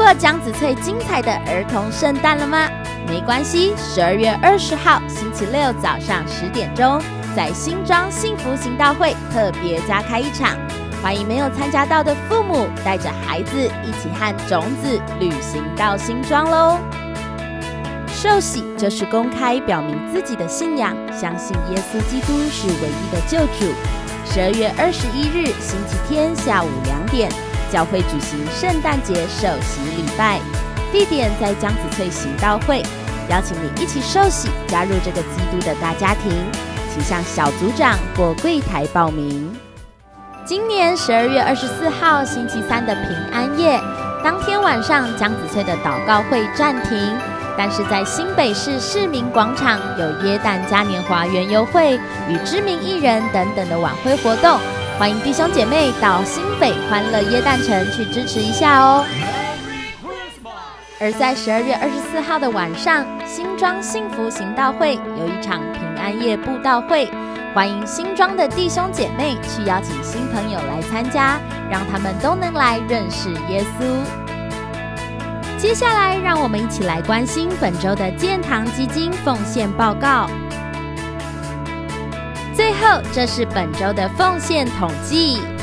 了江子翠精彩的儿童圣诞了吗？没关系，12月20号星期六早上10点钟，在新庄幸福行道会特别加开一场，欢迎没有参加到的父母带着孩子一起和种子旅行到新庄喽。受洗就是公开表明自己的信仰，相信耶稣基督是唯一的救主。12月21日星期天下午2点，教会举行圣诞节受洗礼拜，地点在江子翠行道会，邀请你一起受洗，加入这个基督的大家庭，请向小组长或柜台报名。今年12月24号星期三的平安夜，当天晚上江子翠的祷告会暂停，但是在新北市市民广场有耶诞嘉年华园游会与知名艺人等等的晚会活动，欢迎弟兄姐妹到新北欢乐耶诞城去支持一下哦。而在12月24号的晚上，新庄幸福行道会有一场平安夜布道会，欢迎新庄的弟兄姐妹去邀请新朋友来参加，让他们都能来认识耶稣。接下来让我们一起来关心本周的建堂基金奉献报告。最后，这是本周的奉献统计。